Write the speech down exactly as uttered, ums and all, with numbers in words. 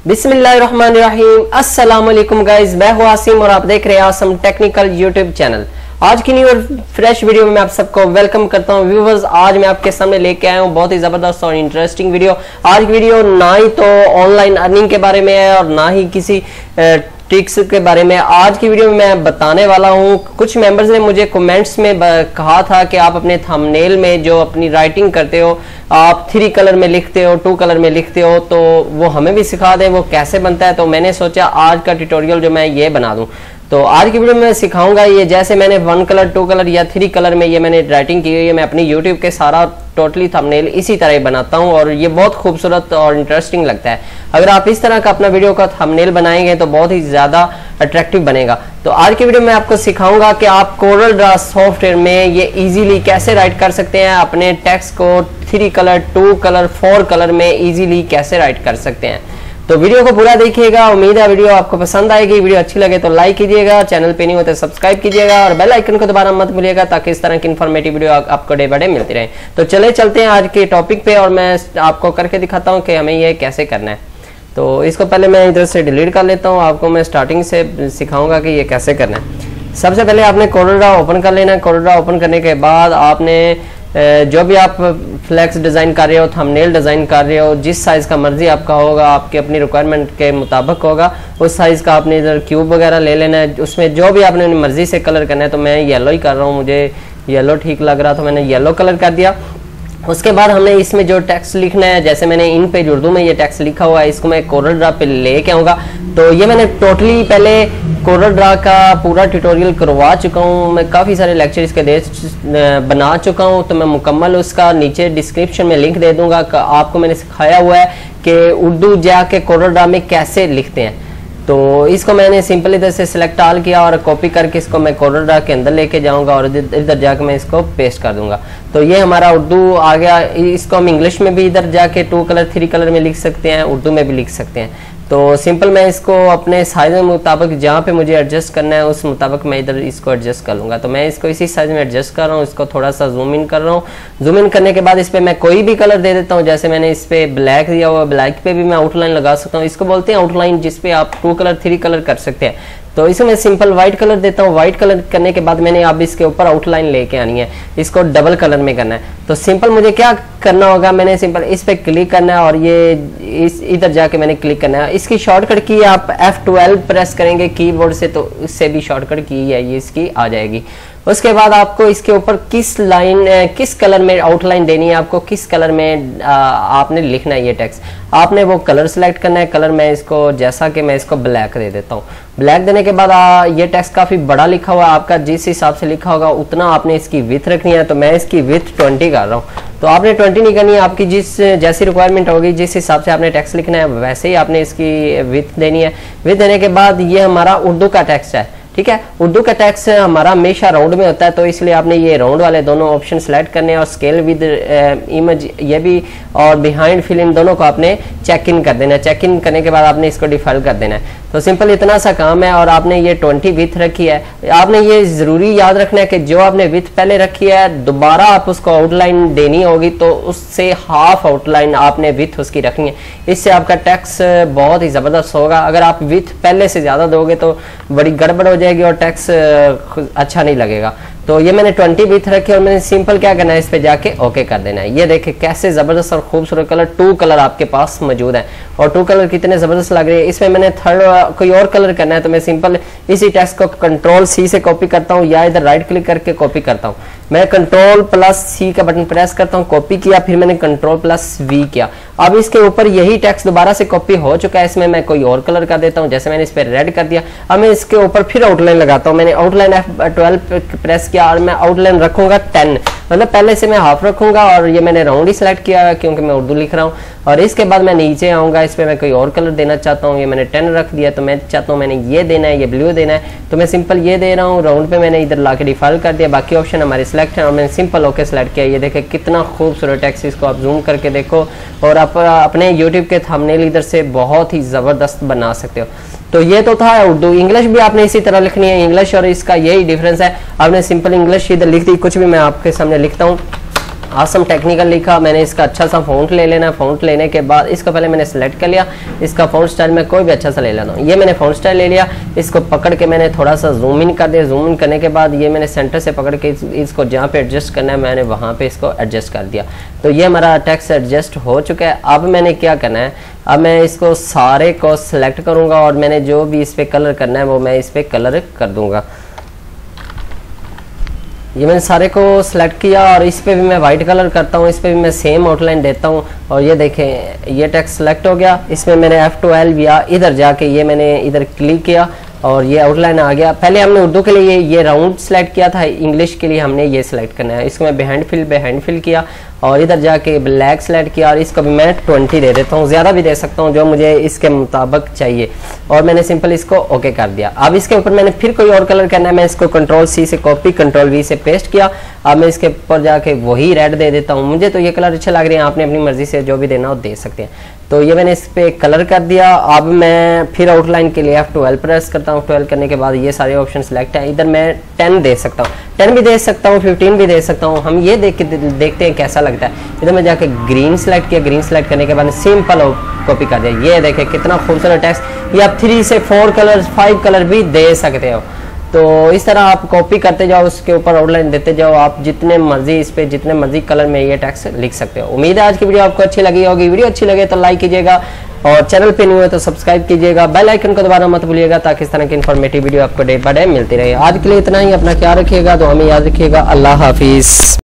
बिस्मिल्लाहिर्रहमानिर्रहीम। अस्सलाम वालेकुम गाइस, मैं हूं आसिम और आप देख रहे हैं आसम टेक्निकल यूट्यूब चैनल। आज की न्यू और फ्रेश वीडियो में मैं आप सबको वेलकम करता हूं। व्यूवर्स, आज मैं आपके सामने लेके आया हूं बहुत ही जबरदस्त और इंटरेस्टिंग वीडियो। आज की वीडियो ना ही तो ऑनलाइन अर्निंग के बारे में है और ना ही किसी ट्रिक्स के बारे में। आज की वीडियो में मैं बताने वाला हूं, कुछ मेंबर्स ने मुझे कमेंट्स में कहा था कि आप अपने थंबनेल में जो अपनी राइटिंग करते हो, आप थ्री कलर में लिखते हो, टू कलर में लिखते हो, तो वो हमें भी सिखा दें, वो कैसे बनता है। तो मैंने सोचा आज का ट्यूटोरियल जो मैं ये बना दूं। तो आज की वीडियो में सिखाऊंगा ये, जैसे मैंने वन कलर, टू कलर या थ्री कलर में ये मैंने राइटिंग की हुई है। मैं अपनी यूट्यूब के सारा टोटली थंबनेल इसी तरह ही बनाता हूं और ये बहुत खूबसूरत और इंटरेस्टिंग लगता है। अगर आप इस तरह का अपना वीडियो का थंबनेल बनाएंगे तो बहुत ही ज्यादा अट्रैक्टिव बनेगा। तो आज की वीडियो में आपको सिखाऊंगा कि आप कोरल ड्रा सॉफ्टवेयर में ये इजीली कैसे राइट कर सकते हैं, अपने टेक्स्ट को three colour, two colour, four colour में इजीली कैसे राइट कर सकते हैं। तो वीडियो को पूरा देखिएगा, उम्मीद है वीडियो आपको पसंद आएगी। वीडियो अच्छी लगे तो लाइक कीजिएगा, चैनल पे नहीं हो तो सब्सक्राइब कीजिएगा और बेल आइकन को दबाना मत भूलिएगा ताकि इस तरह की इन्फॉर्मेटिव वीडियो आपको डे बाय डे मिलती रहे। तो चले चलते हैं आज के टॉपिक पे और मैं आपको करके दिखाता हूँ कि हमें ये कैसे करना है। तो इसको पहले मैं इधर से डिलीट कर लेता हूँ, आपको मैं स्टार्टिंग से सिखाऊंगा कि ये कैसे करना है। सबसे पहले आपने कोरल ड्रा ओपन कर लेना है। कोरल ड्रा ओपन करने के बाद आपने जो भी आप फ्लैक्स डिज़ाइन कर रहे हो, थंबनेल डिज़ाइन कर रहे हो, जिस साइज़ का मर्जी आपका होगा, आपके अपनी रिक्वायरमेंट के मुताबिक होगा, उस साइज़ का आपने इधर क्यूब वगैरह ले लेना है। उसमें जो भी आपने मर्जी से कलर करना है। तो मैं येलो ही कर रहा हूँ, मुझे येलो ठीक लग रहा था, मैंने येलो कलर कर दिया। उसके बाद हमें इसमें जो टेक्स्ट लिखना है, जैसे मैंने इन पेज उर्दू में ये टेक्स्ट लिखा हुआ है, इसको मैं कोरल ड्रा पे लेके आऊँगा। तो ये मैंने टोटली पहले कोरल ड्रा का पूरा ट्यूटोरियल करवा चुका हूँ, मैं काफ़ी सारे लेक्चर इसके दे बना चुका हूँ। तो मैं मुकम्मल उसका नीचे डिस्क्रिप्शन में लिंक दे दूंगा। आपको मैंने सिखाया हुआ है कि उर्दू जाके कोरल ड्रा में कैसे लिखते हैं। तो इसको मैंने सिंपल इधर से सिलेक्ट ऑल किया और कॉपी करके इसको मैं कोरल ड्रा के अंदर लेके जाऊंगा और इधर जाके मैं इसको पेस्ट कर दूंगा। तो ये हमारा उर्दू आ गया। इसको हम इंग्लिश में भी इधर जाके टू कलर, थ्री कलर में लिख सकते हैं, उर्दू में भी लिख सकते हैं। तो सिंपल मैं इसको अपने साइज के मुताबिक जहाँ पे मुझे एडजस्ट करना है उस मुताबिक मैं इधर इसको एडजस्ट कर लूँगा। तो मैं इसको इसी साइज में एडजस्ट कर रहा हूँ, इसको थोड़ा सा जूम इन कर रहा हूँ। जूम इन करने के बाद इस पर मैं कोई भी कलर दे देता हूँ। जैसे मैंने इस पर ब्लैक दिया हुआ, ब्लैक पे भी मैं आउटलाइन लगा सकता हूँ। इसको बोलते हैं आउटलाइन, जिसपे आप टू कलर, थ्री कलर कर सकते हैं। तो इसे मैं सिंपल व्हाइट कलर देता हूँ। व्हाइट कलर करने के बाद मैंने अब इसके ऊपर आउटलाइन लेके आनी है, इसको डबल कलर में करना है। तो सिंपल मुझे क्या करना होगा, मैंने सिंपल इस पे क्लिक करना है और ये इस इधर जाके मैंने क्लिक करना है। इसकी शॉर्टकट की आप एफ ट्वेल्व प्रेस करेंगे कीबोर्ड से, तो इससे भी शॉर्टकट की है ये इसकी आ जाएगी। उसके बाद आपको इसके ऊपर किस लाइन, किस कलर में आउटलाइन देनी है, आपको किस कलर में आ, आपने लिखना है ये टेक्स्ट, आपने वो कलर सेलेक्ट करना है। कलर मैं इसको, जैसा कि मैं इसको ब्लैक दे देता हूँ। ब्लैक देने के बाद आ, ये टेक्स्ट काफ़ी बड़ा लिखा हुआ है, आपका जिस हिसाब से लिखा होगा उतना आपने इसकी विथ रखनी है। तो मैं इसकी विथ ट्वेंटी कर रहा हूँ। तो आपने ट्वेंटी नहीं करनी है, आपकी जिस जैसी रिक्वायरमेंट होगी, जिस हिसाब से आपने टेक्स्ट लिखना है वैसे ही आपने इसकी विथ देनी है। विथ देने के बाद ये हमारा उर्दू का टेक्स्ट है, ठीक है। उर्दू का टेक्स्ट हमारा हमेशा राउंड में होता है, तो इसलिए आपने ये राउंड वाले दोनों ऑप्शन सेलेक्ट करने हैं और स्केल विद इमेज ये भी और बिहाइंड फिल इन दोनों को आपने चेक इन कर देना है। चेक इन करने के बाद आपने इसको डिफॉल्ट कर देना है। तो सिंपल इतना सा काम है और आपने ये ट्वेंटी विथ रखी है। आपने ये जरूरी याद रखना है कि जो आपने विथ पहले रखी है दोबारा आप उसको आउटलाइन देनी होगी तो उससे हाफ आउटलाइन आपने विथ उसकी रखनी है। इससे आपका टेक्स्ट बहुत ही ज़बरदस्त होगा। अगर आप विथ पहले से ज़्यादा दोगे तो बड़ी गड़बड़ हो जाएगी और टेक्स्ट अच्छा नहीं लगेगा। तो ये मैंने ट्वेंटी विथ रखी और मैंने सिंपल क्या करना है, इस पे जाके ओके कर देना है। ये देखिए कैसे ज़बरदस्त और खूबसूरत कलर, टू कलर आपके पास मौजूद है और टू कलर कितने ज़बरदस्त लग रहे हैं। इसमें मैंने थर्ड कोई और कलर करना है तो मैं सिंपल इसी टेक्स्ट को कंट्रोल सी से कॉपी करता हूँ या इधर राइट क्लिक करके कॉपी करता हूँ। मैं कंट्रोल प्लस सी का बटन प्रेस करता हूँ, कॉपी किया, फिर मैंने कंट्रोल प्लस वी किया। अब इसके ऊपर यही टेक्स्ट दोबारा से कॉपी हो चुका है, इसमें मैं कोई और कलर कर देता हूँ। जैसे मैंने इस पर रेड कर दिया, अब मैं इसके ऊपर फिर आउटलाइन लगाता हूँ। मैंने आउटलाइन एफ ट्वेल्व प्रेस किया और मैं आउटलाइन रखूंगा टेन, मतलब पहले से मैं हाफ रखूंगा और ये मैंने राउंड ही सिलेक्ट किया क्योंकि मैं उर्दू लिख रहा हूँ। और इसके बाद मैं नीचे आऊँगा, इस पर मैं कोई और कलर देना चाहता हूँ, ये मैंने टेन रख दिया। तो मैं चाहता हूँ मैंने ये देना है, ये ब्लू देना है, तो मैं सिंपल ये दे रहा हूँ। राउंड पे मैंने इधर ला के डिफॉल्ट कर दिया, बाकी ऑप्शन हमारे सिलेक्ट है और मैंने सिंपल ओके सेलेक्ट किया। ये देखे कितना खूबसूरत टेक्स्ट, इसको आप जूम करके देखो और आप अपने यूट्यूब के थंबनेल इधर से बहुत ही ज़बरदस्त बना सकते हो। तो ये तो था उर्दू। इंग्लिश भी आपने इसी तरह लिखनी है, इंग्लिश और इसका यही डिफरेंस है। आपने सिंपल इंग्लिश इधर लिख दी, कुछ भी मैं आपके सामने लिखता हूँ। आसम टेक्निकल लिखा, मैंने इसका अच्छा सा फ़ॉन्ट ले लेना। फ़ॉन्ट लेने के बाद इसको पहले मैंने सेलेक्ट कर लिया, इसका फ़ॉन्ट स्टाइल में कोई भी अच्छा सा ले लेना। ये मैंने फ़ॉन्ट स्टाइल ले लिया, इसको पकड़ के मैंने थोड़ा सा जूम इन कर दिया। जूम इन करने के बाद ये मैंने सेंटर से पकड़ के इस, इसको जहाँ पे एडजस्ट करना है मैंने वहाँ पे इसको एडजस्ट कर दिया। तो ये हमारा टेक्स्ट एडजस्ट हो चुका है। अब मैंने क्या करना है, अब मैं इसको सारे को सिलेक्ट करूँगा और मैंने जो भी इस पर कलर करना है वो मैं इस पर कलर कर दूँगा। ये मैंने सारे को सिलेक्ट किया और इस पे भी मैं वाइट कलर करता हूँ, इस पे भी मैं सेम आउटलाइन देता हूँ। और ये देखें ये टेक्स्ट सिलेक्ट हो गया। इसमें मैंने एफ ट्वेल्व या इधर जाके ये मैंने इधर क्लिक किया और ये आउटलाइन आ गया। पहले हमने उर्दू के लिए ये राउंड सेलेक्ट किया था, इंग्लिश के लिए हमने ये सिलेक्ट करना है। इसको मैं बिहाइंड फिल बिहाइंड फिल किया और इधर जाके ब्लैक सेलेक्ट किया और इसको भी मैं ट्वेंटी दे देता हूँ, ज़्यादा भी दे सकता हूँ जो मुझे इसके मुताबिक चाहिए। और मैंने सिंपल इसको ओके कर दिया। अब इसके ऊपर मैंने फिर कोई और कलर करना है, मैं इसको कंट्रोल सी से कॉपी कंट्रोल वी से पेस्ट किया। अब मैं इसके ऊपर जाके वही रेड दे देता हूँ। मुझे तो ये कलर अच्छे लग रहे हैं, आपने अपनी मर्जी से जो भी देना हो दे सकते हैं। तो ये मैंने इस पे कलर कर दिया। अब मैं फिर आउटलाइन के लिए एफ ट्वेल्व प्रेस करता हूँ। ट्वेल्व करने के बाद ये सारे ऑप्शन सेलेक्ट हैं। इधर मैं टेन दे सकता हूँ, टेन भी दे सकता हूँ, फिफ्टीन भी दे सकता हूँ। हम ये देख के देखते हैं कैसा लगता है। इधर मैं जाके ग्रीन सेलेक्ट किया, ग्रीन सेलेक्ट करने के बाद सिंपल कॉपी कर दिया। ये देखें कितना खूबसूरत टेक्स्ट। ये आप थ्री से फोर कलर फाइव कलर भी दे सकते हो। तो इस तरह आप कॉपी करते जाओ, उसके ऊपर आउटलाइन देते जाओ। आप जितने मर्जी इस पे जितने मर्जी कलर में ये टेक्स्ट लिख सकते हो। उम्मीद है आज की वीडियो आपको अच्छी लगी होगी। वीडियो अच्छी लगे तो लाइक कीजिएगा और चैनल पे न्यू है तो सब्सक्राइब कीजिएगा। बेल आइकन को दबाना मत भूलिएगा ताकि इस तरह की इन्फॉर्मेटिव वीडियो आपको डे बाय डे मिलती रहे। आज के लिए इतना ही, अपना ख्याल रखिएगा, तो हमें याद रखिएगा। अल्लाह हाफिज।